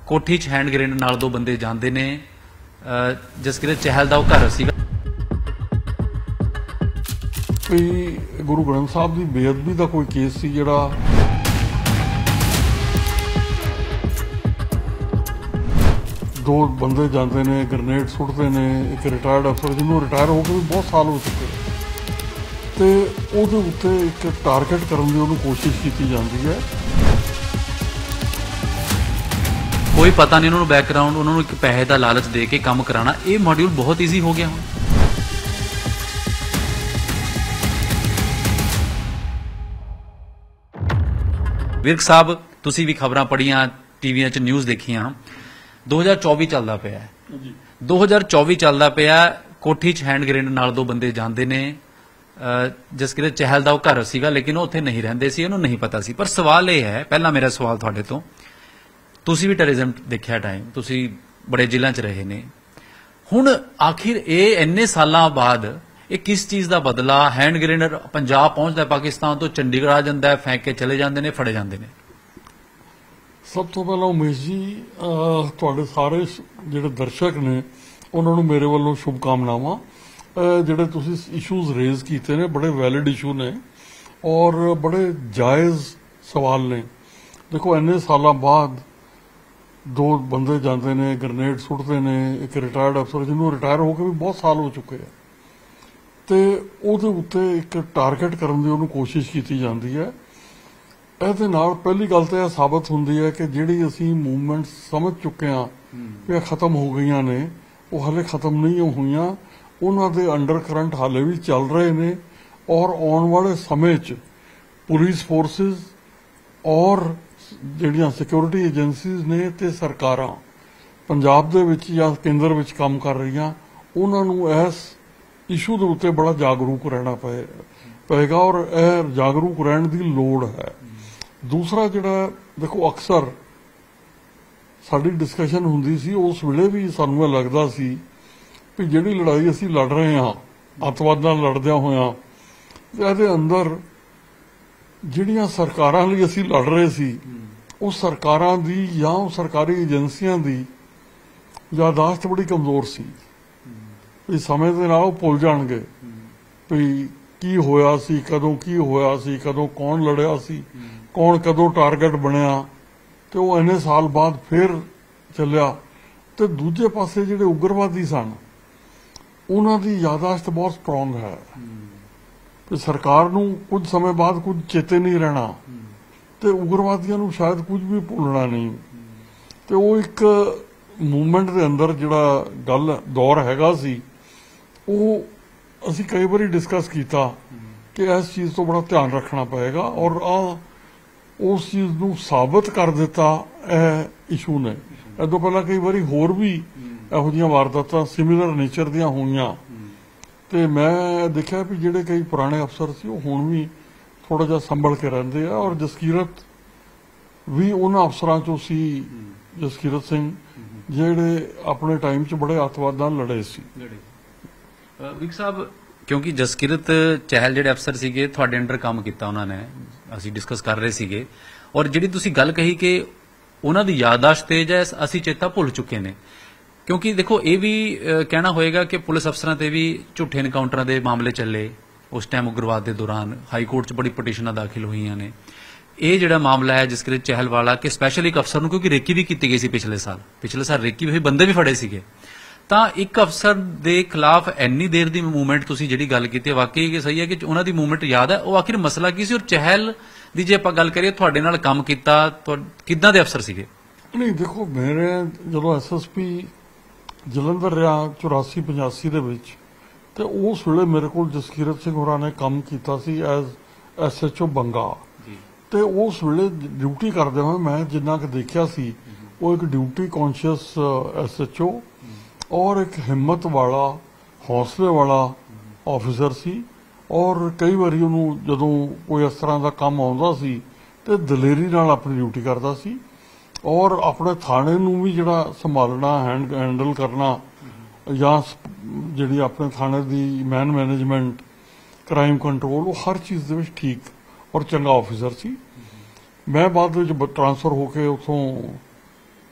ਕੋਠੀ 'ਚ hand grenade ਨਾਲ ਦੋ ਬੰਦੇ ਜਾਂਦੇ ਨੇ। ਜਸਕਿਰਤ ਚਹਿਲ ਦਾ ਉਹ ਘਰ ਸੀਗਾ। ਵੀ ਗੁਰੂ ਗ੍ਰੰਥ ਸਾਹਿਬ ਦੀ ਬੇਅਦਬੀ ਦਾ ਕੋਈ ਕੇਸ ਸੀ ਜਿਹੜਾ ਦੋ ਬੰਦੇ ਜਾਂਦੇ ਨੇ, ਗ੍ਰੇਨੇਡ ਸੁੱਟਦੇ ਨੇ। ਇੱਕ ਰਿਟਾਇਰਡ ਅਫਸਰ ਜਿਹਨੂੰ ਰਿਟਾਇਰ ਹੋ ਕੇ ਵੀ ਬਹੁਤ ਸਾਲ ਹੋ ਚੁੱਕੇ ਤੇ ਉਹਦੇ ਉੱਤੇ ਇੱਕ ਟਾਰਗੇਟ ਕਰਨ ਦੀ ਉਹਨੂੰ ਕੋਸ਼ਿਸ਼ ਕੀਤੀ ਜਾਂਦੀ ਹੈ। ਕੋਈ ਪਤਾ ਨਹੀਂ ਉਹਨਾਂ ਨੂੰ ਬੈਕਗਰਾਉਂਡ, ਉਹਨਾਂ ਨੂੰ ਇੱਕ ਪੈਸੇ ਦਾ ਲਾਲਚ ਦੇ ਕੇ ਕੰਮ ਕਰਾਉਣਾ। ਇਹ ਮੋਡਿਊਲ ਬਹੁਤ ਈਜ਼ੀ ਹੋ ਗਿਆ ਹੁਣ। ਵਿਰਕ ਸਾਹਿਬ, ਤੁਸੀਂ ਵੀ ਖਬਰਾਂ ਪੜ੍ਹੀਆਂ, ਟੀਵੀਆਂ 'ਚ ਨਿਊਜ਼ ਦੇਖੀਆਂ। 2024 ਚੱਲਦਾ ਪਿਆ ਹੈ। 2024 ਚੱਲਦਾ ਪਿਆ। ਕੋਠੀ 'ਚ ਹੈਂਡ ਗ੍ਰੇਨੇਡ ਨਾਲ ਦੋ ਬੰਦੇ ਜਾਂਦੇ ਨੇ। ਜਸਕਿਰਤ ਚਹਿਲ ਦਾ ਉਹ ਘਰ ਸੀਗਾ, ਲੇਕਿਨ ਉਹ ਉੱਥੇ ਨਹੀਂ ਰਹਿੰਦੇ ਸੀ, ਉਹਨੂੰ ਨਹੀਂ ਪਤਾ ਸੀ। ਪਰ ਸਵਾਲ ਇਹ ਹੈ, ਪਹਿਲਾ ਮੇਰਾ ਸਵਾਲ ਤੁਹਾਡੇ ਤੋਂ, ਤੁਸੀਂ ਵੀ ਟੈਰਰਿਜ਼ਮ ਦੇਖਿਆ ਟਾਈਮ, ਤੁਸੀਂ ਬੜੇ ਜ਼ਿਲ੍ਹਿਆਂ 'ਚ ਰਹੇ ਨੇ। ਹੁਣ ਆਖਿਰ ਇਹ ਇੰਨੇ ਸਾਲਾਂ ਬਾਅਦ ਇਹ ਕਿਸ ਚੀਜ਼ ਦਾ ਬਦਲਾ? ਹੈਂਡ ਗ੍ਰੇਨੇਡ ਪੰਜਾਬ ਪਹੁੰਚਦਾ, ਪਾਕਿਸਤਾਨ ਤੋਂ ਚੰਡੀਗੜ੍ਹ ਆ ਜਾਂਦਾ ਹੈ, ਫੈਂਕ ਕੇ ਚਲੇ ਜਾਂਦੇ ਨੇ, ਫੜੇ ਜਾਂਦੇ ਨੇ। ਸਭ ਤੋਂ ਪਹਿਲਾਂ ਉਮੇਸ਼ ਜੀ, ਤੁਹਾਡੇ ਸਾਰੇ ਜਿਹੜੇ ਦਰਸ਼ਕ ਨੇ ਉਹਨਾਂ ਨੂੰ ਮੇਰੇ ਵੱਲੋਂ ਸ਼ੁਭਕਾਮਨਾਵਾਂ। ਜਿਹੜੇ ਤੁਸੀਂ ਇਸ਼ੂਜ਼ ਰੇਜ਼ ਕੀਤੇ ਨੇ ਬੜੇ ਵੈਲਿਡ ਇਸ਼ੂ ਨੇ ਔਰ ਬੜੇ ਜਾਇਜ਼ ਸਵਾਲ ਨੇ। ਦੇਖੋ, ਇੰਨੇ ਸਾਲਾਂ ਬਾਅਦ ਦੋ ਬੰਦੇ ਜਾਂਦੇ ਨੇ, ਗ੍ਰੇਨੇਡ ਸੁੱਟਦੇ ਨੇ। ਇੱਕ ਰਿਟਾਇਰਡ ਅਫਸਰ ਜਿਹਨੂੰ ਰਿਟਾਇਰ ਹੋ ਕੇ ਵੀ ਬਹੁਤ ਸਾਲ ਹੋ ਚੁੱਕੇ ਆ ਤੇ ਉਹਦੇ ਉੱਤੇ ਇੱਕ ਟਾਰਗੇਟ ਕਰਨ ਦੀ ਉਹਨੂੰ ਕੋਸ਼ਿਸ਼ ਕੀਤੀ ਜਾਂਦੀ ਹੈ। ਇਹਦੇ ਨਾਲ ਪਹਿਲੀ ਗੱਲ ਤਾਂ ਇਹ ਸਾਬਤ ਹੁੰਦੀ ਹੈ ਕਿ ਜਿਹੜੀ ਅਸੀਂ ਮੂਵਮੈਂਟ ਸਮਝ ਚੁੱਕੇ ਹਾਂ ਵੀ ਇਹ ਖਤਮ ਹੋ ਗਈਆਂ ਨੇ, ਉਹ ਹਾਲੇ ਖਤਮ ਨਹੀਂ ਹੋਈਆਂ। ਉਹਨਾਂ ਦੇ ਅੰਡਰ ਕਰੰਟ ਹਾਲੇ ਵੀ ਚੱਲ ਰਹੇ ਨੇ ਔਰ ਆਉਣ ਵਾਲੇ ਸਮੇਂ 'ਚ ਪੁਲਿਸ ਫੋਰਸਿਸ ਔਰ ਜਿਹੜੀਆਂ ਸਿਕਿਉਰਿਟੀ ਏਜੰਸੀਜ਼ ਨੇ ਤੇ ਸਰਕਾਰਾਂ ਪੰਜਾਬ ਦੇ ਵਿੱਚ ਜਾਂ ਕੇਂਦਰ ਵਿੱਚ ਕੰਮ ਕਰ ਰਹੀਆਂ, ਉਹਨਾਂ ਨੂੰ ਇਸ ਇਸ਼ੂ ਦੇ ਉੱਤੇ ਬੜਾ ਜਾਗਰੂਕ ਰਹਿਣਾ ਪਏਗਾ ਔਰ ਇਹ ਜਾਗਰੂਕ ਰਹਿਣ ਦੀ ਲੋੜ ਹੈ। ਦੂਸਰਾ ਜਿਹੜਾ, ਦੇਖੋ, ਅਕਸਰ ਸਾਡੀ ਡਿਸਕਸ਼ਨ ਹੁੰਦੀ ਸੀ, ਉਸ ਵੇਲੇ ਵੀ ਸਾਨੂੰ ਇਹ ਲੱਗਦਾ ਸੀ ਵੀ ਜਿਹੜੀ ਲੜਾਈ ਅਸੀਂ ਲੜ ਰਹੇ ਹਾਂ ਅੱਤਵਾਦ ਨਾਲ ਲੜਦਿਆਂ ਹੋਇਆਂ, ਇਹਦੇ ਅੰਦਰ ਜਿਹੜੀਆਂ ਸਰਕਾਰਾਂ ਲਈ ਅਸੀਂ ਲੜ ਰਹੇ ਸੀ, ਉਹ ਸਰਕਾਰਾਂ ਦੀ ਜਾਂ ਉਹ ਸਰਕਾਰੀ ਏਜੰਸੀਆਂ ਦੀ ਯਾਦਾਸ਼ਤ ਬੜੀ ਕਮਜ਼ੋਰ ਸੀ। ਵੀ ਸਮੇਂ ਦੇ ਨਾਲ ਉਹ ਭੁੱਲ ਜਾਣਗੇ ਵੀ ਕੀ ਹੋਇਆ ਸੀ, ਕਦੋਂ ਕੀ ਹੋਇਆ ਸੀ, ਕਦੋਂ ਕੌਣ ਲੜਿਆ ਸੀ, ਕੌਣ ਕਦੋਂ ਟਾਰਗੇਟ ਬਣਿਆ, ਤੇ ਉਹ ਇੰਨੇ ਸਾਲ ਬਾਅਦ ਫਿਰ ਚੱਲਿਆ। ਤੇ ਦੂਜੇ ਪਾਸੇ ਜਿਹੜੇ ਉਗਰਵਾਦੀ ਸਨ, ਉਹਨਾਂ ਦੀ ਯਾਦਾਸ਼ਤ ਬਹੁਤ ਸਟਰੋਂਗ ਹੈ ਤੇ ਸਰਕਾਰ ਨੂੰ ਕੁਝ ਸਮੇਂ ਬਾਅਦ ਕੁਝ ਚੇਤੇ ਨਹੀਂ ਰਹਿਣਾ ਤੇ ਉਗਰਵਾਦੀਆਂ ਨੂੰ ਸ਼ਾਇਦ ਕੁਝ ਵੀ ਭੁੱਲਣਾ ਨਹੀਂ। ਤੇ ਉਹ ਇੱਕ ਮੂਵਮੈਂਟ ਦੇ ਅੰਦਰ ਜਿਹੜਾ ਦੌਰ ਹੈਗਾ ਸੀ, ਉਹ ਅਸੀਂ ਕਈ ਵਾਰੀ ਡਿਸਕਸ ਕੀਤਾ ਕਿ ਇਸ ਚੀਜ਼ ਤੋਂ ਬੜਾ ਧਿਆਨ ਰੱਖਣਾ ਪਏਗਾ ਔਰ ਉਸ ਚੀਜ਼ ਨੂੰ ਸਾਬਤ ਕਰ ਦਿੱਤਾ ਇਹ ਇਸ਼ੂ ਨੇ। ਇਹ ਤੋਂ ਪਹਿਲਾਂ ਕਈ ਵਾਰੀ ਹੋਰ ਵੀ ਇਹੋ ਜਿਹੀਆਂ ਵਾਰਦਾਤਾਂ ਸਿਮਿਲਰ ਨੇਚਰ ਦੀਆਂ ਹੋਈਆਂ ਤੇ ਮੈਂ ਦੇਖਿਆ ਵੀ ਜਿਹੜੇ ਕਈ ਪੁਰਾਣੇ ਅਫਸਰ ਸੀ ਉਹ ਹੁਣ ਵੀ ਥੋੜਾ ਜਿਹਾ ਸੰਭਲ ਕੇ ਰਹਿੰਦੇ ਆ ਔਰ ਜਸਕਿਰਤ ਵੀ ਉਹਨਾਂ ਅਫਸਰਾਂ ਚੋਂ ਸੀ। ਜਸਕਿਰਤ ਸਿੰਘ ਜਿਹੜੇ ਆਪਣੇ ਟਾਈਮ 'ਚ ਬੜੇ ਅੱਤਵਾਦ ਨਾਲ ਲੜੇ ਸੀ। ਵਿਕ ਸਾਹਿਬ, ਕਿਉਂਕਿ ਜਸਕਿਰਤ ਚਹਿਲ ਜਿਹੜੇ ਅਫਸਰ ਸੀਗੇ ਤੁਹਾਡੇ ਅੰਡਰ ਕੰਮ ਕੀਤਾ ਉਹਨਾਂ ਨੇ, ਅਸੀਂ ਡਿਸਕਸ ਕਰ ਰਹੇ ਸੀਗੇ, ਔਰ ਜਿਹੜੀ ਤੁਸੀਂ ਗੱਲ ਕਹੀ ਕਿ ਉਹਨਾਂ ਦੀ ਯਾਦਾਸ਼ਤ ਤੇਜ਼ ਹੈ, ਅਸੀਂ ਚੇਤਾ ਭੁੱਲ ਚੁੱਕੇ ਨੇ। ਕਿਉਂਕਿ ਦੇਖੋ, ਇਹ ਵੀ ਕਹਿਣਾ ਹੋਏਗਾ ਕਿ ਪੁਲਿਸ ਅਫਸਰਾਂ ਤੇ ਵੀ ਝੂਠੇ ਐਨਕਾਊਂਟਰਾਂ ਦੇ ਮਾਮਲੇ ਚੱਲੇ ਉਸ ਟਾਈਮ ਉਗਰਵਾਦ ਦੇ ਦੌਰਾਨ। ਹਾਈ ਕੋਰਟ 'ਚ ਬੜੀ ਪਟੀਸ਼ਨਾਂ ਦਾਖਲ ਹੋਈਆਂ ਨੇ। ਇਹ ਜਿਹੜਾ ਮਾਮਲਾ ਹੈ ਜਸਕਿਰਤ ਚਹਿਲ ਵਾਲਾ, ਕਿ ਸਪੈਸ਼ਲ ਇੱਕ ਅਫਸਰ ਨੂੰ, ਕਿਉਂਕਿ ਰੇਕੀ ਵੀ ਕੀਤੀ ਗਈ ਸੀ ਪਿਛਲੇ ਸਾਲ ਰੇਕੀ ਹੋਈ, ਬੰਦੇ ਵੀ ਫੜੇ ਸੀਗੇ, ਤਾਂ ਇੱਕ ਅਫਸਰ ਦੇ ਖਿਲਾਫ ਇੰਨੀ ਦੇਰ ਦੀ ਮੂਵਮੈਂਟ, ਤੁਸੀਂ ਜਿਹੜੀ ਗੱਲ ਕੀਤੀ ਵਾਕਈ ਕਿ ਸਹੀ ਹੈ ਕਿ ਉਹਨਾਂ ਦੀ ਮੂਵਮੈਂਟ ਯਾਦ ਹੈ। ਉਹ ਆਖਿਰ ਮਸਲਾ ਕੀ ਸੀ? ਔਰ ਚਹਿਲ ਦੀ ਜੇ ਆਪਾਂ ਗੱਲ ਕਰੀਏ, ਤੁਹਾਡੇ ਨਾਲ ਕੰਮ ਕੀਤਾ, ਕਿੱਦਾਂ ਦੇ ਅਫਸਰ ਸੀਗੇ? ਨਹੀਂ, ਦੇਖੋ, ਮੇਰੇ ਜਦੋਂ SSP ਜਲੰਧਰ ਰਿਹਾ 84-85 ਦੇ ਵਿੱਚ, ਤੇ ਉਸ ਵੇਲੇ ਮੇਰੇ ਕੋਲ ਜਸਕਿਰਤ ਸਿੰਘ ਹੋਰਾਂ ਨੇ ਕੰਮ ਕੀਤਾ ਸੀ ਐਜ਼ SHO ਬੰਗਾ। ਤੇ ਉਸ ਵੇਲੇ ਡਿਊਟੀ ਕਰਦੇ ਹੋਏ ਮੈਂ ਜਿੰਨਾ ਕੁ ਦੇਖਿਆ ਸੀ, ਉਹ ਇੱਕ ਡਿਊਟੀ ਕੌਨਸ਼ੀਅਸ SHO ਔਰ ਇੱਕ ਹਿੰਮਤ ਵਾਲਾ, ਹੌਸਲੇ ਵਾਲਾ ਆਫਿਸਰ ਸੀ। ਔਰ ਕਈ ਵਾਰੀ ਉਹਨੂੰ ਜਦੋਂ ਕੋਈ ਇਸ ਤਰ੍ਹਾਂ ਦਾ ਕੰਮ ਆਉਂਦਾ ਸੀ ਤੇ ਦਲੇਰੀ ਨਾਲ ਆਪਣੀ ਡਿਊਟੀ ਕਰਦਾ ਸੀ ਔਰ ਆਪਣੇ ਥਾਣੇ ਨੂੰ ਵੀ ਜਿਹੜਾ ਸੰਭਾਲਣਾ, ਹੈਂਡਲ ਕਰਨਾ, ਜਾਂ ਜਿਹੜੀ ਆਪਣੇ ਥਾਣੇ ਦੀ ਮੈਨੇਜਮੈਂਟ, ਕ੍ਰਾਈਮ ਕੰਟਰੋਲ, ਉਹ ਹਰ ਚੀਜ਼ ਦੇ ਵਿੱਚ ਠੀਕ ਔਰ ਚੰਗਾ ਆਫਿਸਰ ਸੀ। ਮੈਂ ਬਾਅਦ ਵਿੱਚ ਟ੍ਰਾਂਸਫਰ ਹੋ ਕੇ ਉੱਥੋਂ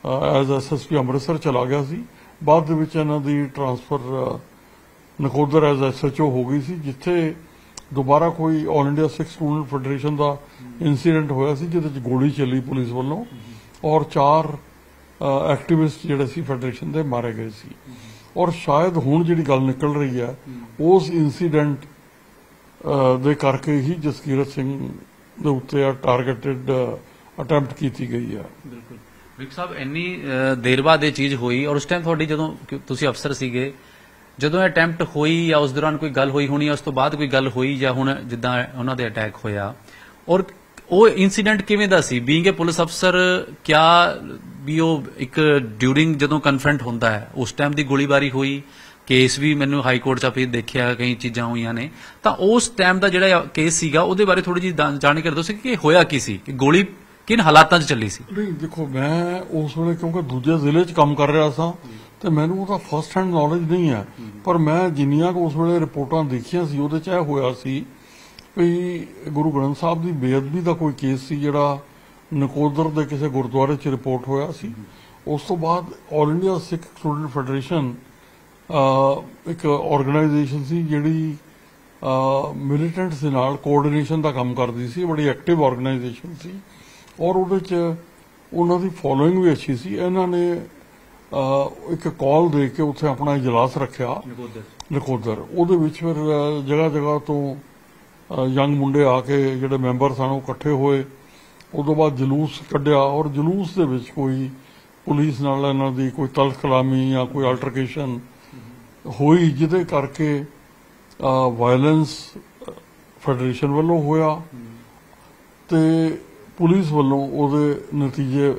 ਐਜ਼ SSP ਅੰਮ੍ਰਿਤਸਰ ਚਲਾ ਗਿਆ ਸੀ। ਬਾਅਦ ਦੇ ਵਿੱਚ ਇਹਨਾਂ ਦੀ ਟ੍ਰਾਂਸਫਰ ਨਕੋਦਰ ਐਜ਼ SHO ਹੋ ਗਈ ਸੀ, ਜਿੱਥੇ ਦੁਬਾਰਾ ਕੋਈ all India Sikh student federation ਦਾ ਇਨਸੀਡੈਂਟ ਹੋਇਆ ਸੀ, ਜਿਹਦੇ 'ਚ ਗੋਲੀ ਚੱਲੀ ਪੁਲਿਸ ਵੱਲੋਂ ਔਰ 4 ਐਕਟਿਵਿਸਟ ਜਿਹੜੇ ਸੀ ਫੈਡਰੇਸ਼ਨ ਦੇ ਮਾਰੇ ਗਏ ਸੀ। ਔਰ ਸ਼ਾਇਦ ਹੁਣ ਜਿਹੜੀ ਗੱਲ ਨਿਕਲ ਰਹੀ ਹੈ ਉਸ ਇਨਸੀਡੈਂਟ ਦੇ ਕਰਕੇ ਹੀ ਜਸਕੀਰਤ ਸਿੰਘ ਦੇ ਉੱਤੇ ਟਾਰਗੇਟਡ ਅਟੈਂਪਟ ਕੀਤੀ ਗਈ ਹੈ। ਬਿਲਕੁਲ ਵਿਕ ਸਾਹਿਬ, ਇੰਨੀ ਦੇਰ ਬਾਅਦ ਇਹ ਚੀਜ਼ ਹੋਈ ਔਰ ਉਸ ਟਾਈਮ ਤੁਹਾਡੀ ਜਦੋਂ ਤੁਸੀਂ ਅਫਸਰ ਸੀਗੇ, ਜਦੋਂ ਇਹ ਅਟੈਂਪਟ ਹੋਈ ਜਾਂ ਉਸ ਦੌਰਾਨ ਕੋਈ ਗੱਲ ਹੋਈ ਹੋਣੀ, ਉਸ ਤੋਂ ਬਾਅਦ ਕੋਈ ਗੱਲ ਹੋਈ ਜਾਂ ਹੁਣ ਜਿੱਦਾਂ ਉਹਨਾਂ ਦੇ ਅਟੈਕ ਹੋਇਆ, ਔਰ ਉਹ ਇਨਸੀਡੈਂਟ ਕਿਵੇਂ ਦਾ ਸੀ? ਬੀਇੰਗ ਏ ਪੁਲਿਸ ਅਫਸਰ, ਕਿਆ ਵੀ ਉਹ ਇੱਕ ਡਿਊਰਿੰਗ ਜਦੋਂ ਕਨਫਰੰਟ ਹੁੰਦਾ ਹੈ ਉਸ ਟਾਈਮ ਦੀ ਗੋਲੀਬਾਰੀ ਹੋਈ? ਕੇਸ ਵੀ ਮੈਨੂੰ ਹਾਈ ਕੋਰਟ 'ਚ ਫਿਰ ਦੇਖਿਆ, ਕਈ ਚੀਜ਼ਾਂ ਹੋਈਆਂ ਨੇ, ਤਾਂ ਉਸ ਟਾਈਮ ਦਾ ਜਿਹੜਾ ਕੇਸ ਸੀਗਾ ਉਹਦੇ ਬਾਰੇ ਥੋੜੀ ਜਿਹੀ ਜਾਣਕਾਰੀ ਦਿਓ ਕਿ ਹੋਇਆ ਕੀ ਸੀ, ਕਿ ਗੋਲੀ ਕਿਨ ਹਾਲਾਤਾਂ 'ਚ ਚੱਲੀ ਸੀ? ਨਹੀਂ ਦੇਖੋ, ਮੈਂ ਉਸ ਵੇਲੇ ਕਿਉਂਕਿ ਦੂਜੇ ਜ਼ਿਲ੍ਹੇ 'ਚ ਕੰਮ ਕਰ ਰਿਹਾ ਸਾਂ ਤੇ ਮੈਨੂੰ ਉਹਦਾ ਫਸਟ ਹੈਂਡ ਨੌਲੇਜ ਨਹੀਂ ਹੈ, ਪਰ ਮੈਂ ਜਿੰਨੀਆਂ ਕੁ ਉਸ ਵੇਲੇ ਰਿਪੋਰਟਾਂ ਦੇਖੀਆਂ ਸੀ ਉਹਦੇ 'ਚ ਇਹ ਹੋਇਆ ਸੀ ਵੀ ਗੁਰੂ ਗ੍ਰੰਥ ਸਾਹਿਬ ਦੀ ਬੇਅਦਬੀ ਦਾ ਕੋਈ ਕੇਸ ਸੀ ਜਿਹੜਾ ਨਕੋਦਰ ਦੇ ਕਿਸੇ ਗੁਰਦੁਆਰੇ 'ਚ ਰਿਪੋਰਟ ਹੋਇਆ ਸੀ। ਉਸ ਤੋਂ ਬਾਅਦ all India Sikh student federation ਇੱਕ ਆਰਗੇਨਾਈਜੇਸ਼ਨ ਸੀ ਜਿਹੜੀ ਮਿਲੀਟੈਂਟਸ ਦੇ ਨਾਲ ਕੋਆਰਡੀਨੇਸ਼ਨ ਦਾ ਕੰਮ ਕਰਦੀ ਸੀ, ਬੜੀ ਐਕਟਿਵ ਆਰਗੇਨਾਈਜੇਸ਼ਨ ਸੀ ਔਰ ਉਹਦੇ 'ਚ ਉਹਨਾਂ ਦੀ ਫੋਲੋਇੰਗ ਵੀ ਅੱਛੀ ਸੀ। ਇਹਨਾਂ ਨੇ ਇੱਕ ਕਾਲ ਦੇ ਕੇ ਉੱਥੇ ਆਪਣਾ ਇਜਲਾਸ ਰੱਖਿਆ ਨਕੋਦਰ। ਉਹਦੇ ਵਿੱਚ ਫਿਰ ਜਗ੍ਹਾ ਜਗ੍ਹਾ ਤੋਂ ਯੰਗ ਮੁੰਡੇ ਆ ਕੇ ਜਿਹੜੇ ਮੈਂਬਰ ਸਨ ਉਹ ਇਕੱਠੇ ਹੋਏ। ਉਦੋਂ ਬਾਅਦ ਜਲੂਸ ਕੱਢਿਆ ਔਰ ਜਲੂਸ ਦੇ ਵਿੱਚ ਕੋਈ ਪੁਲਿਸ ਨਾਲ ਇਹਨਾਂ ਦੀ ਕੋਈ ਤਲਖ ਕਲਾਮੀ ਜਾਂ ਕੋਈ ਅਲਟਰਕੇਸ਼ਨ ਹੋਈ, ਜਿਹਦੇ ਕਰਕੇ ਵਾਇਲੈਂਸ ਫੈਡਰੇਸ਼ਨ ਵੱਲੋਂ ਹੋਇਆ ਤੇ ਪੁਲਿਸ ਵੱਲੋਂ ਉਹਦੇ ਨਤੀਜੇ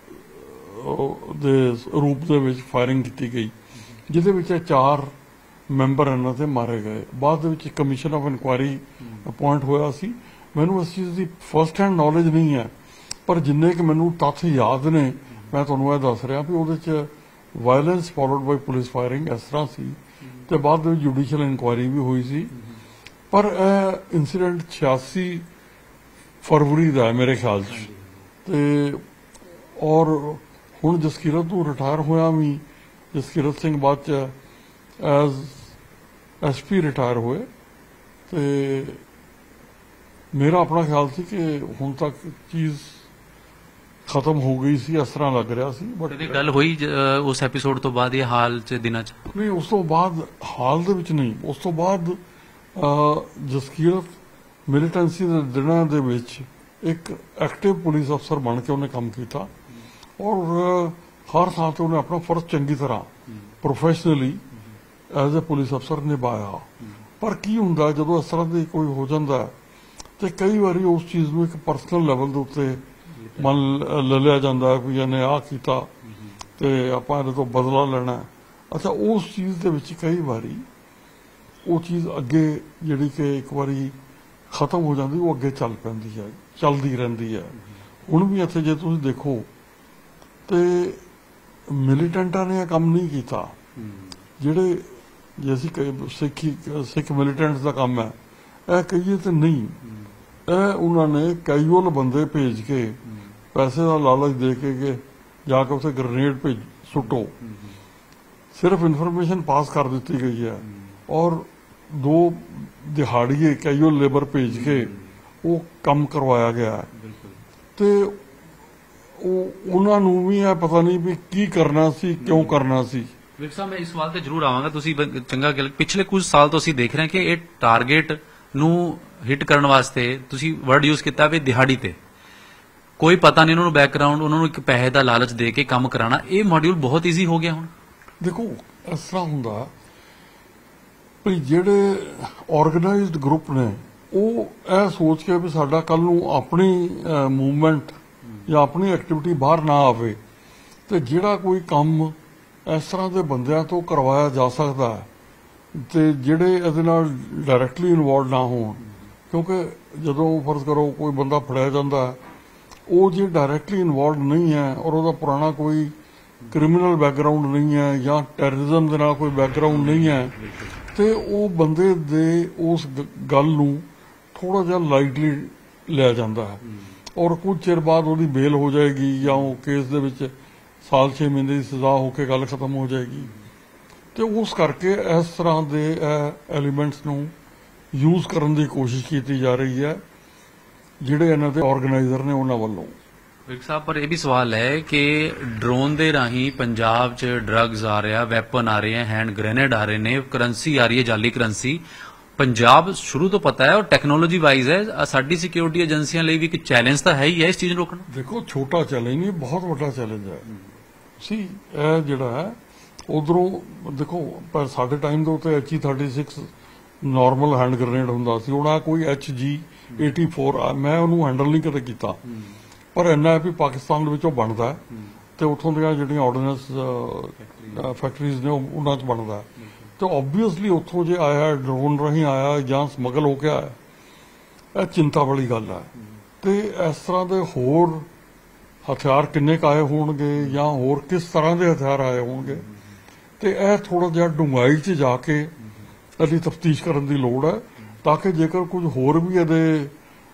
ਦੇ ਰੂਪ ਦੇ ਵਿੱਚ ਫਾਇਰਿੰਗ ਕੀਤੀ ਗਈ, ਜਿਹਦੇ ਵਿੱਚ 4 ਮੈਂਬਰ ਇਹਨਾਂ ਤੇ ਮਾਰੇ ਗਏ। ਬਾਅਦ ਦੇ ਵਿੱਚ ਕਮਿਸ਼ਨ ਆਫ ਇਨਕੁਆਇਰੀ ਅਪਾਇੰਟ ਹੋਇਆ ਸੀ। ਮੈਨੂੰ ਇਸ ਚੀਜ਼ ਦੀ ਫਸਟ ਹੈਂਡ ਨੌਲੇਜ ਨਹੀਂ ਹੈ, ਪਰ ਜਿੰਨੇ ਕਿ ਮੈਨੂੰ ਤੱਥ ਯਾਦ ਨੇ ਮੈਂ ਤੁਹਾਨੂੰ ਇਹ ਦੱਸ ਰਿਹਾ ਵੀ ਉਹਦੇ 'ਚ violence followed by police firing ਇਸ ਤਰ੍ਹਾਂ ਸੀ ਤੇ ਬਾਅਦ ਦੇ ਵਿੱਚ ਜੁਡੀਸ਼ੀਅਲ ਇਨਕੁਆਇਰੀ ਵੀ ਹੋਈ ਸੀ। ਪਰ ਇਹ ਇਨਸੀਡੈਂਟ 86 ਫਰਵਰੀ ਦਾ ਹੈ ਮੇਰੇ ਖਿਆਲ 'ਚ, ਤੇ ਔਰ ਹੁਣ ਜਸਕੀਰਤ ਤੋਂ ਰਿਟਾਇਰ ਹੋਇਆ ਵੀ ਜਸਕੀਰਤ ਸਿੰਘ ਬਾਅਦ 'ਚ ਐਜ਼ SP ਰਿਟਾਇਰ ਹੋਏ ਤੇ ਮੇਰਾ ਆਪਣਾ ਖਿਆਲ ਸੀ ਕਿ ਹੁਣ ਤੱਕ ਚੀਜ਼ ਖਤਮ ਹੋ ਗਈ ਸੀ, ਇਸ ਤਰ੍ਹਾਂ ਲੱਗ ਰਿਹਾ ਸੀ। ਬਟ ਇਹ ਗੱਲ ਹੋਈ ਉਸ ਐਪੀਸੋਡ ਤੋਂ ਬਾਅਦ ਜਾਂ ਹਾਲ 'ਚ ਦਿਨਾਂ 'ਚ? ਨਹੀਂ, ਉਸ ਤੋਂ ਬਾਅਦ ਹਾਲ ਦੇ ਵਿੱਚ ਨਹੀਂ। ਉਸ ਤੋਂ ਬਾਅਦ ਜਸਕੀਰਤ ਮਿਲੀਟੈਂਸੀ ਦੇ ਦਿਨਾਂ ਦੇ ਵਿੱਚ ਇੱਕ ਐਕਟਿਵ ਪੁਲਿਸ ਅਫਸਰ ਬਣ ਕੇ ਉਹਨੇ ਕੰਮ ਕੀਤਾ ਔਰ ਹਰ ਥਾਂ ਤੇ ਉਹਨੇ ਆਪਣਾ ਫਰਜ਼ ਚੰਗੀ ਤਰ੍ਹਾਂ ਪ੍ਰੋਫੈਸ਼ਨਲੀ ਐਜ਼ ਅ ਪੁਲਿਸ ਅਫਸਰ ਨਿਭਾਇਆ। ਪਰ ਕੀ ਹੁੰਦਾ ਜਦੋਂ ਇਸ ਤਰ੍ਹਾਂ ਦੀ ਕੋਈ ਹੋ ਜਾਂਦਾ ਤੇ ਕਈ ਵਾਰੀ ਉਸ ਚੀਜ਼ ਨੂੰ ਇੱਕ ਪਰਸਨਲ ਲੈਵਲ ਦੇ ਉੱਤੇ ਮੰਨ ਲੈ ਲਿਆ ਜਾਂਦਾ ਵੀ ਇਹਨੇ ਆਹ ਕੀਤਾ ਤੇ ਆਪਾਂ ਇਹਦੇ ਤੋਂ ਬਦਲਾ ਲੈਣਾ। ਅੱਛਾ, ਉਸ ਚੀਜ਼ ਦੇ ਵਿੱਚ ਕਈ ਵਾਰੀ ਉਹ ਚੀਜ਼ ਅੱਗੇ ਜਿਹੜੀ ਕਿ ਇੱਕ ਵਾਰੀ ਖਤਮ ਹੋ ਜਾਂਦੀ ਉਹ ਅੱਗੇ ਚੱਲ ਪੈਂਦੀ ਹੈ, ਚੱਲਦੀ ਰਹਿੰਦੀ ਹੈ। ਹੁਣ ਵੀ ਇੱਥੇ ਜੇ ਤੁਸੀਂ ਦੇਖੋ ਤੇ ਮਿਲੀਟੈਂਟਾਂ ਨੇ ਇਹ ਕੰਮ ਨਹੀਂ ਕੀਤਾ, ਜਿਹੜੇ ਜੇ ਅਸੀਂ ਸਿੱਖ ਮਿਲੀਟੈਂਟਸ ਦਾ ਕੰਮ ਹੈ ਇਹ ਕਹੀਏ ਤੇ ਨਹੀਂ, ਇਹ ਉਹਨਾਂ ਨੇ ਕੈਜੂਅਲ ਬੰਦੇ ਭੇਜ ਕੇ ਪੈਸੇ ਦਾ ਲਾਲਚ ਦੇ ਕੇ ਜਾ ਕੇ ਉੱਥੇ ਗ੍ਰੇਨੇਡ ਸੁੱਟੋ, ਸਿਰਫ ਇਨਫੋਰਮੇਸ਼ਨ ਪਾਸ ਕਰ ਦਿੱਤੀ ਗਈ ਹੈ ਔਰ 2 ਦਿਹਾੜੀਏ ਕੈਜੂਅਲ ਲੇਬਰ ਭੇਜ ਕੇ ਉਹ ਕੰਮ ਕਰਵਾਇਆ ਗਿਆ ਹੈ ਤੇ ਉਹਨਾਂ ਨੂੰ ਵੀ ਇਹ ਪਤਾ ਨਹੀਂ ਵੀ ਕੀ ਕਰਨਾ ਸੀ, ਕਿਉਂ ਕਰਨਾ ਸੀ। ਵਿਕ ਸਾਹਿਬ, ਮੈਂ ਇਸ ਸਵਾਲ ਤੇ ਜ਼ਰੂਰ ਆਵਾਂਗਾ। ਤੁਸੀਂ ਚੰਗਾ ਗੱਲ, ਪਿਛਲੇ ਕੁਝ ਸਾਲ ਤੋਂ ਅਸੀਂ ਦੇਖ ਰਹੇ ਹਾਂ ਕਿ ਇਹ ਟਾਰਗੇਟ ਨੂੰ ਹਿੱਟ ਕਰਨ ਵਾਸਤੇ ਤੁਸੀਂ ਵਰਡ ਯੂਜ਼ ਕੀਤਾ ਵੀ ਦਿਹਾੜੀ ਤੇ, ਕੋਈ ਪਤਾ ਨਹੀਂ ਉਹਨਾਂ ਨੂੰ ਬੈਕਗ੍ਰਾਉਂਡ, ਉਹਨਾਂ ਨੂੰ ਇੱਕ ਪੈਸੇ ਦਾ ਲਾਲਚ ਦੇ ਕੇ ਕੰਮ ਕਰਾਉਣਾ। ਇਹ ਮੋਡਿਊਲ ਬਹੁਤ ਈਜ਼ੀ ਹੋ ਗਿਆ ਹੁਣ। ਦੇਖੋ, ਇਸ ਤਰ੍ਹਾਂ ਹੁੰਦਾ ਵੀ ਜਿਹੜੇ ਆਰਗੇਨਾਈਜ਼ਡ ਗਰੁੱਪ ਨੇ ਉਹ ਇਹ ਸੋਚ ਕੇ ਵੀ ਸਾਡਾ ਕੱਲ ਨੂੰ ਆਪਣੀ ਮੂਵਮੈਂਟ ਜਾਂ ਆਪਣੀ ਐਕਟੀਵਿਟੀ ਬਾਹਰ ਨਾ ਆਵੇ ਤੇ ਜਿਹੜਾ ਕੋਈ ਕੰਮ ਇਸ ਤਰ੍ਹਾਂ ਦੇ ਬੰਦਿਆਂ ਤੋਂ ਕਰਵਾਇਆ ਜਾ ਸਕਦਾ ਹੈ ਤੇ ਜਿਹੜੇ ਇਹਦੇ ਨਾਲ ਡਾਇਰੈਕਟਲੀ ਇਨਵੋਲਵ ਨਾ ਹੋਣ, ਕਿਉਂਕਿ ਜਦੋਂ ਫਰਜ਼ ਕਰੋ ਕੋਈ ਬੰਦਾ ਫੜਿਆ ਜਾਂਦਾ ਉਹ ਜੇ ਡਾਇਰੈਕਟਲੀ ਇਨਵੋਲਵ ਨਹੀਂ ਹੈ ਔਰ ਉਹਦਾ ਪੁਰਾਣਾ ਕੋਈ ਕ੍ਰਿਮੀਨਲ ਬੈਕਗਰਾਉਂਡ ਨਹੀਂ ਹੈ ਜਾਂ ਟੈਰਰਿਜ਼ਮ ਦੇ ਨਾਲ ਕੋਈ ਬੈਕਗਰਾਉਂਡ ਨਹੀਂ ਹੈ ਤੇ ਉਹ ਬੰਦੇ ਦੇ ਉਸ ਗੱਲ ਨੂੰ ਥੋੜਾ ਜਿਹਾ ਲਾਈਟਲੀ ਲਿਆ ਜਾਂਦਾ ਹੈ ਔਰ ਕੁਝ ਚਿਰ ਬਾਅਦ ਉਹਦੀ ਬੇਲ ਹੋ ਜਾਏਗੀ ਜਾਂ ਉਹ ਕੇਸ ਦੇ ਵਿੱਚ ਸਾਲ 6 ਮਹੀਨੇ ਦੀ ਸਜ਼ਾ ਹੋ ਕੇ ਗੱਲ ਖਤਮ ਹੋ ਜਾਏਗੀ। ਤੇ ਉਸ ਕਰਕੇ ਇਸ ਤਰ੍ਹਾਂ ਦੇ ਐਲੀਮੈਂਟਸ ਨੂੰ ਯੂਜ਼ ਕਰਨ ਦੀ ਕੋਸ਼ਿਸ਼ ਕੀਤੀ ਜਾ ਰਹੀ ਹੈ ਜਿਹੜੇ ਇਹਨਾਂ ਦੇ ਆਰਗੇਨਾਈਜ਼ਰ ਨੇ ਉਹਨਾਂ ਵੱਲੋਂ। ਵਿਰਕ ਸਾਹਿਬ, ਪਰ ਇਹ ਵੀ ਸਵਾਲ ਹੈ ਕਿ ਡਰੋਨ ਦੇ ਰਾਹੀਂ ਪੰਜਾਬ 'ਚ ਡਰੱਗਸ ਆ ਰਿਹਾ, ਵੈਪਨ ਆ ਰਹੇ ਹੈ, ਹੈਂਡ ਗ੍ਰੇਨੇਡ ਆ ਰਹੇ ਨੇ, ਕਰੰਸੀ ਆ ਰਹੀ ਹੈ, ਜਾਲੀ ਕਰੰਸੀ। ਪੰਜਾਬ ਸ਼ੁਰੂ ਤੋਂ ਪਤਾ ਹੈ ਔਰ ਟੈਕਨੋਲੋਜੀ ਵਾਈਜ਼ ਹੈ, ਸਾਡੀ ਸਿਕਿਉਰਿਟੀ ਏਜੰਸੀਆਂ ਲਈ ਵੀ ਇੱਕ ਚੈਲੰਜ ਤਾਂ ਹੈ ਹੀ ਹੈ ਇਸ ਚੀਜ਼ ਨੂੰ ਰੋਕਣਾ। ਦੇਖੋ, ਛੋਟਾ ਚੈਲੰਜ ਨਹੀਂ, ਬਹੁਤ ਵੱਡਾ ਚੈਲੰਜ ਹੈ। ਸੀ ਇਹ ਜਿਹੜਾ ਹੈ ਉਧਰੋਂ ਦੇਖੋ, ਪਰ ਸਾਡੇ ਟਾਈਮ ਦੇ ਉੱਤੇ HE-36 ਨਾਰਮਲ ਹੈਂਡ ਗ੍ਰੇਨੇਡ ਹੁੰਦਾ ਸੀ, ਹੁਣ ਕੋਈ HG-84 ਮੈਂ ਉਹਨੂੰ ਹੈਂਡਲ ਨਹੀਂ ਕਦੇ ਕੀਤਾ, ਪਰ ਇੰਨਾ ਹੈ ਵੀ ਪਾਕਿਸਤਾਨ ਦੇ ਵਿੱਚੋਂ ਬਣਦਾ ਤੇ ਉੱਥੋਂ ਦੀਆਂ ਜਿਹੜੀਆਂ ਆਰਡੀਨੈਂਸ ਫੈਕਟਰੀਜ਼ ਨੇ ਉਹਨਾਂ 'ਚ ਬਣਦਾ, ਤੇ ਆਬਵੀਅਸਲੀ ਉੱਥੋਂ ਜੇ ਆਇਆ ਡਰੋਨ ਰਾਹੀਂ ਆਇਆ ਜਾਂ ਸਮਗਲ ਹੋ ਕੇ ਆਇਆ, ਇਹ ਚਿੰਤਾ ਵਾਲੀ ਗੱਲ ਹੈ। ਤੇ ਇਸ ਤਰ੍ਹਾਂ ਦੇ ਹੋਰ ਹਥਿਆਰ ਕਿੰਨੇ ਕੁ ਆਏ ਹੋਣਗੇ ਜਾਂ ਹੋਰ ਕਿਸ ਤਰ੍ਹਾਂ ਦੇ ਹਥਿਆਰ ਆਏ ਹੋਣਗੇ, ਤੇ ਇਹ ਥੋੜਾ ਜਿਹਾ ਡੂੰਘਾਈ 'ਚ ਜਾ ਕੇ ਇਹਦੀ ਤਫਤੀਸ਼ ਕਰਨ ਦੀ ਲੋੜ ਹੈ, ਤਾਂ ਕਿ ਜੇਕਰ ਕੁਝ ਹੋਰ ਵੀ ਇਹਦੇ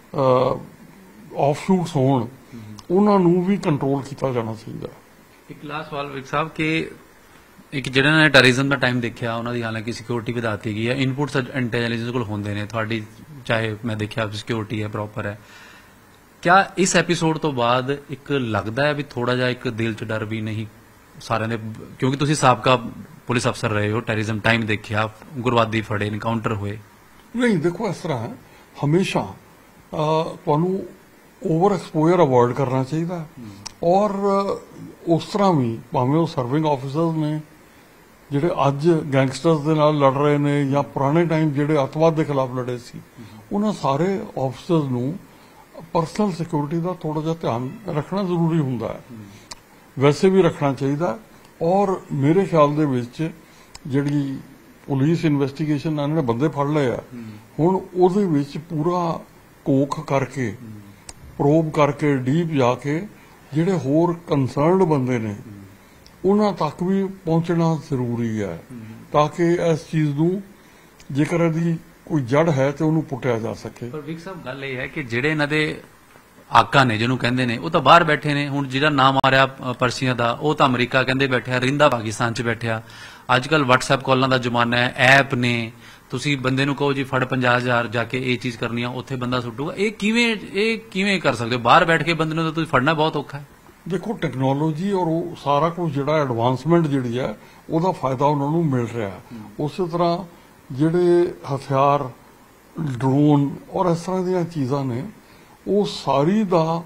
ਆਫਸ਼ੂਟਸ ਹੋਣ ਉਹਨਾਂ ਨੂੰ ਵੀ ਕੰਟਰੋਲ ਕੀਤਾ ਜਾਣਾ ਚਾਹੀਦਾ। ਇੱਕ ਲਾਸਟ ਸਵਾਲ ਵਿਰਕ ਸਾਹਿਬ, ਕਿ ਇੱਕ ਜਿਹੜਾ ਨੇ ਟੈਰਰਿਜ਼ਮ ਦਾ ਟਾਈਮ ਦੇਖਿਆ, ਉਹਨਾਂ ਦੀ ਹਾਲਾਂਕਿ ਸਿਕਿਉਰਿਟੀ ਵਧਾਤੀ ਗਈ ਹੈ, ਇਨਪੁਟਸ ਇੰਟੈਲੀਜੈਂਸ ਕੋਲ ਹੁੰਦੇ ਨੇ, ਤੁਹਾਡੀ ਚਾਹੇ ਮੈਂ ਦੇਖਿਆ ਸਿਕਿਉਰਿਟੀ ਹੈ, ਪ੍ਰੋਪਰ ਹੈ। ਕਿਆ ਇਸ ਐਪੀਸੋਡ ਤੋਂ ਬਾਅਦ ਇੱਕ ਲੱਗਦਾ ਹੈ ਵੀ ਥੋੜਾ ਜਿਹਾ ਇੱਕ ਦਿਲ 'ਚ ਡਰ ਵੀ ਨਹੀਂ ਸਾਰਿਆਂ ਦੇ, ਕਿਉਂਕਿ ਤੁਸੀਂ ਸਾਬਕਾ ਪੁਲਿਸ ਅਫਸਰ ਰਹੇ ਹੋ, ਟੈਰਰਿਜ਼ਮ ਟਾਈਮ ਦੇਖਿਆ, ਗੁਰਵਾਦੀ ਫੜੇ, ਇਨਕਾਊਂਟਰ ਹੋਏ। ਨਹੀਂ, ਦੇਖੋ ਇਸ ਤਰ੍ਹਾਂ ਹੈ, ਹਮੇਸ਼ਾ ਤੁਹਾਨੂੰ ਓਵਰ ਐਕਸਪੋਜ਼ਰ ਅਵੋਇਡ ਕਰਨਾ ਚਾਹੀਦਾ, ਔਰ ਉਸ ਤਰ੍ਹਾਂ ਵੀ ਭਾਵੇਂ ਉਹ ਸਰਵਿੰਗ ਆਫੀਸਰਸ ਨੇ ਜਿਹੜੇ ਅੱਜ ਗੈਂਗਸਟਰਸ ਦੇ ਨਾਲ ਲੜ ਰਹੇ ਨੇ ਜਾਂ ਪੁਰਾਣੇ ਟਾਈਮ ਜਿਹੜੇ ਅੱਤਵਾਦ ਦੇ ਖਿਲਾਫ ਲੜੇ ਸੀ, ਉਹਨਾਂ ਸਾਰੇ ਆਫੀਸਰਸ ਨੂੰ ਪਰਸਨਲ ਸਿਕਿਉਰਿਟੀ ਦਾ ਥੋੜਾ ਜਿਹਾ ਧਿਆਨ ਰੱਖਣਾ ਜ਼ਰੂਰੀ ਹੁੰਦਾ ਹੈ, ਵੈਸੇ ਵੀ ਰੱਖਣਾ ਚਾਹੀਦਾ। ਔਰ ਮੇਰੇ ਖਿਆਲ ਦੇ ਵਿੱਚ ਜਿਹੜੀ ਪੁਲਿਸ ਇਨਵੈਸਟੀਗੇਸ਼ਨ ਇਹਨਾਂ ਨੇ ਬੰਦੇ ਫੜ ਲਏ ਆ, ਹੁਣ ਉਹਦੇ ਵਿੱਚ ਪੂਰਾ ਕੋਖ ਕਰਕੇ, ਪ੍ਰੋਬ ਕਰਕੇ, ਡੀਪ ਜਾ ਕੇ ਜਿਹੜੇ ਹੋਰ ਕੰਸਰਨਡ ਬੰਦੇ ਨੇ ਉਹਨਾਂ ਤੱਕ ਵੀ ਪਹੁੰਚਣਾ ਜ਼ਰੂਰੀ ਹੈ, ਤਾਂ ਕਿ ਇਸ ਚੀਜ਼ ਨੂੰ ਜੇਕਰ ਇਹਦੀ ਕੋਈ ਜੜ ਹੈ ਤੇ ਉਹਨੂੰ ਪੁੱਟਿਆ ਜਾ ਸਕੇ। ਪਰ ਵਿਕ ਸਾਹਿਬ, ਗੱਲ ਇਹ ਹੈ ਕਿ ਜਿਹੜੇ ਇਹਨਾਂ ਦੇ ਆਕਾ ਨੇ ਜਿਹਨੂੰ ਕਹਿੰਦੇ ਨੇ, ਉਹ ਤਾਂ ਬਾਹਰ ਬੈਠੇ ਨੇ। ਹੁਣ ਜਿਹੜਾ ਨਾਮ ਆ ਰਿਹਾ ਪਰਸੀਆਂ ਦਾ, ਉਹ ਤਾਂ ਅਮਰੀਕਾ ਕਹਿੰਦੇ ਬੈਠਿਆ, ਰਿੰਦਾ ਪਾਕਿਸਤਾਨ 'ਚ ਬੈਠਿਆ। ਅੱਜ ਕੱਲ WhatsApp ਕਾਲਾਂ ਦਾ ਜ਼ਮਾਨਾ ਹੈ, ਐਪ ਨੇ, ਤੁਸੀਂ ਬੰਦੇ ਨੂੰ ਕਹੋ ਜੀ ਫੜ 50,000 ਜਾ ਕੇ ਇਹ ਚੀਜ਼ ਕਰਨੀ ਆ, ਉੱਥੇ ਬੰਦਾ ਸੁੱਟੂਗਾ। ਇਹ ਕਿਵੇਂ ਕਰ ਸਕਦੇ ਹੋ? ਬਾਹਰ ਬੈਠ ਕੇ ਬੰਦੇ ਨੂੰ ਤਾਂ ਤੁਸੀਂ ਫੜਨਾ ਬਹੁਤ ਔਖਾ ਹੈ। ਦੇਖੋ, ਟੈਕਨੋਲੋਜੀ ਔਰ ਉਹ ਸਾਰਾ ਕੁਝ ਜਿਹੜਾ ਐਡਵਾਂਸਮੈਂਟ ਜਿਹੜੀ ਹੈ ਉਹਦਾ ਫਾਇਦਾ ਉਹਨਾਂ ਨੂੰ ਮਿਲ ਰਿਹਾ। ਉਸੇ ਤਰ੍ਹਾਂ ਜਿਹੜੇ ਹਥਿਆਰ, ਡਰੋਨ ਔਰ ਇਸ ਤਰ੍ਹਾਂ ਦੀਆਂ ਚੀਜ਼ਾਂ ਨੇ, ਉਹ ਸਾਰੀ ਦਾ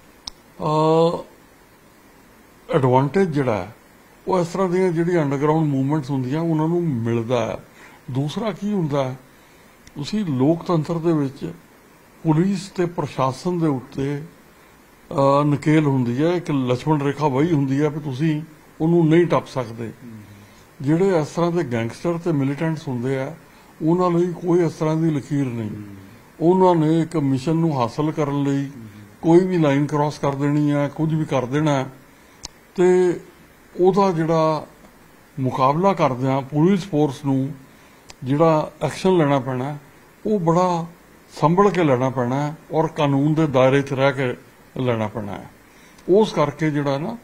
ਐਡਵਾਂਟੇਜ ਜਿਹੜਾ ਹੈ ਉਹ ਇਸ ਤਰ੍ਹਾਂ ਦੀਆਂ ਜਿਹੜੀ ਅੰਡਰਗਰਾਉਂਡ ਮੂਵਮੈਂਟਸ ਹੁੰਦੀਆਂ ਉਹਨਾਂ ਨੂੰ ਮਿਲਦਾ ਹੈ। ਦੂਸਰਾ ਕੀ ਹੁੰਦਾ ਹੈ, ਤੁਸੀਂ ਲੋਕਤੰਤਰ ਦੇ ਵਿੱਚ ਪੁਲਿਸ ਤੇ ਪ੍ਰਸ਼ਾਸਨ ਦੇ ਉੱਤੇ ਨਕੇਲ ਹੁੰਦੀ ਹੈ, ਇੱਕ ਲਛਮਣ ਰੇਖਾ ਵਹੀ ਹੁੰਦੀ ਹੈ ਵੀ ਤੁਸੀਂ ਉਹਨੂੰ ਨਹੀਂ ਟੱਪ ਸਕਦੇ। ਜਿਹੜੇ ਇਸ ਤਰ੍ਹਾਂ ਦੇ ਗੈਂਗਸਟਰ ਤੇ ਮਿਲੀਟੈਂਟਸ ਹੁੰਦੇ ਆ, ਉਹਨਾਂ ਲਈ ਕੋਈ ਇਸ ਤਰ੍ਹਾਂ ਦੀ ਲਕੀਰ ਨਹੀਂ। ਉਹਨਾਂ ਨੇ ਇੱਕ ਮਿਸ਼ਨ ਨੂੰ ਹਾਸਲ ਕਰਨ ਲਈ ਕੋਈ ਵੀ ਲਾਈਨ ਕ੍ਰਾਸ ਕਰ ਦੇਣੀ ਹੈ, ਕੁਝ ਵੀ ਕਰ ਦੇਣਾ, ਤੇ ਉਹਦਾ ਜਿਹੜਾ ਮੁਕਾਬਲਾ ਕਰਦਿਆਂ ਪੁਲਿਸ ਫੋਰਸ ਨੂੰ ਜਿਹੜਾ ਐਕਸ਼ਨ ਲੈਣਾ ਪੈਣਾ, ਉਹ ਬੜਾ ਸੰਭਲ ਕੇ ਲੈਣਾ ਪੈਣਾ ਔਰ ਕਾਨੂੰਨ ਦੇ ਦਾਇਰੇ 'ਚ ਰਹਿ ਕੇ ਲੈਣਾ ਪੈਣਾ ਹੈ। ਉਸ ਕਰਕੇ ਜਿਹੜਾ ਨਾ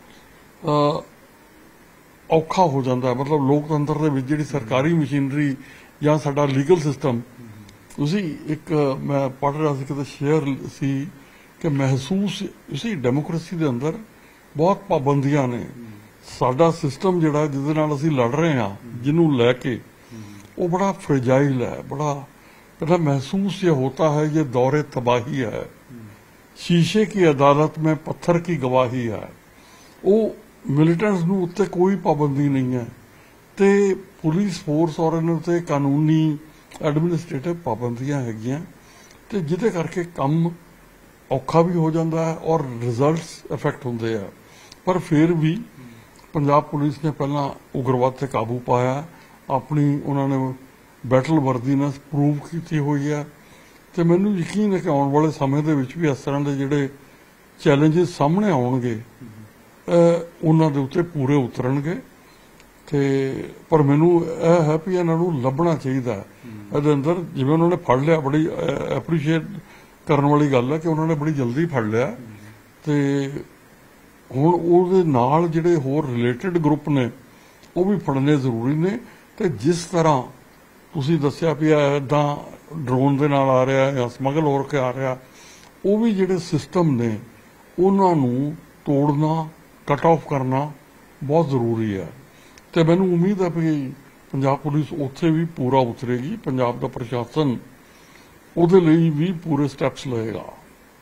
ਔਖਾ ਹੋ ਜਾਂਦਾ ਹੈ। ਮਤਲਬ ਲੋਕਤੰਤਰ ਦੇ ਵਿੱਚ ਜਿਹੜੀ ਸਰਕਾਰੀ ਮਸ਼ੀਨਰੀ ਜਾਂ ਸਾਡਾ ਲੀਗਲ ਸਿਸਟਮ, ਇੱਕ ਮੈਂ ਪੜ੍ਹ ਰਿਹਾ ਸੀ ਕਿਤੇ ਸ਼ੇਅਰ ਸੀ ਕਿ ਤੁਸੀਂ ਡੈਮੋਕ੍ਰੇਸੀ ਦੇ ਅੰਦਰ ਬਹੁਤ ਪਾਬੰਦੀਆਂ ਨੇ। ਸਾਡਾ ਸਿਸਟਮ ਜਿਹੜਾ ਜਿਹਦੇ ਨਾਲ ਅਸੀਂ ਲੜ ਰਹੇ ਹਾਂ, ਜਿਹਨੂੰ ਲੈ ਕੇ, ਉਹ ਬੜਾ ਫਰਜਾਈਲ ਹੈ, ਬੜਾ कहता महसूस ये होता है ये दौरे तबाही है, शीशे की अदालत में पत्थर की गवाही है। वो मिलिटेंट्स ਨੂੰ ਉੱਤੇ ਕੋਈ ਪਾਬੰਦੀ ਨਹੀਂ ਹੈ ਤੇ ਪੁਲਿਸ ਫੋਰਸ ਔਰ ਇਹਨਾਂ ਤੇ ਕਾਨੂੰਨੀ ਐਡਮਿਨਿਸਟ੍ਰੇਟਿਵ ਪਾਬੰਦੀਆਂ ਹੈਗੀਆਂ, ਤੇ ਜਿਹਦੇ ਕਰਕੇ ਕੰਮ ਔਖਾ ਵੀ ਹੋ ਜਾਂਦਾ ਹੈ ਔਰ ਰਿਜ਼ਲਟਸ ਇਫੈਕਟ ਹੁੰਦੇ ਆ। ਪਰ ਫਿਰ ਵੀ ਪੰਜਾਬ ਪੁਲਿਸ ਨੇ ਪਹਿਲਾਂ ਉਗਰਵਾਦ ਤੇ ਕਾਬੂ ਪਾਇਆ, ਆਪਣੀ ਉਹਨਾਂ ਨੇ ਬੈਟਲ ਵਰਦੀਨੈਸ ਪ੍ਰੂਵ ਕੀਤੀ ਹੋਈ ਹੈ, ਤੇ ਮੈਨੂੰ ਯਕੀਨ ਹੈ ਕਿ ਆਉਣ ਵਾਲੇ ਸਮੇਂ ਦੇ ਵਿੱਚ ਵੀ ਇਸ ਤਰ੍ਹਾਂ ਦੇ ਜਿਹੜੇ ਚੈਲੰਜਸ ਸਾਹਮਣੇ ਆਉਣਗੇ ਉਹਨਾਂ ਦੇ ਉੱਤੇ ਪੂਰੇ ਉਤਰਨਗੇ। ਤੇ ਪਰ ਮੈਨੂੰ ਇਹ ਹੈ ਵੀ ਇਹਨਾਂ ਨੂੰ ਲੱਭਣਾ ਚਾਹੀਦਾ ਇਹਦੇ ਅੰਦਰ, ਜਿਵੇਂ ਉਹਨਾਂ ਨੇ ਫੜ ਲਿਆ, ਬੜੀ ਐਪਰੀਸ਼ੀਏਟ ਕਰਨ ਵਾਲੀ ਗੱਲ ਹੈ ਕਿ ਉਹਨਾਂ ਨੇ ਬੜੀ ਜਲਦੀ ਫੜ ਲਿਆ, ਤੇ ਹੁਣ ਉਹਦੇ ਨਾਲ ਜਿਹੜੇ ਹੋਰ ਰਿਲੇਟਡ ਗਰੁੱਪ ਨੇ ਉਹ ਵੀ ਫੜਨੇ ਜ਼ਰੂਰੀ ਨੇ। ਤੇ ਜਿਸ ਤਰ੍ਹਾਂ ਤੁਸੀਂ ਦੱਸਿਆ ਵੀ ਇਦਾਂ ਡਰੋਨ ਦੇ ਨਾਲ ਆ ਰਿਹਾ ਜਾਂ ਸਮਗਲ ਹੋ ਕੇ ਆ ਰਿਹਾ, ਉਹ ਵੀ ਜਿਹੜੇ ਸਿਸਟਮ ਨੇ ਉਹਨਾਂ ਨੂੰ ਤੋੜਨਾ, ਕੱਟ ਆਫ ਕਰਨਾ ਬਹੁਤ ਜ਼ਰੂਰੀ ਹੈ। ਤੇ ਮੈਨੂੰ ਉਮੀਦ ਹੈ ਵੀ ਪੰਜਾਬ ਪੁਲਿਸ ਉੱਥੇ ਵੀ ਪੂਰਾ ਉਤਰੇਗੀ, ਪੰਜਾਬ ਦਾ ਪ੍ਰਸ਼ਾਸਨ ਉਹਦੇ ਲਈ ਵੀ ਪੂਰੇ ਸਟੈਪਸ ਲਏਗਾ।